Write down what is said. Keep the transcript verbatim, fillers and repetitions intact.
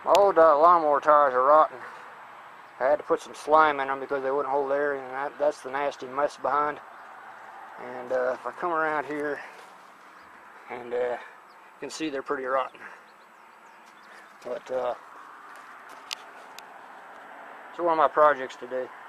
My old uh, lawnmower tires are rotten. I had to put some slime in them because they wouldn't hold air, and that, that's the nasty mess behind. And uh, if I come around here, and uh, you can see they're pretty rotten. But uh, it's one of my projects today.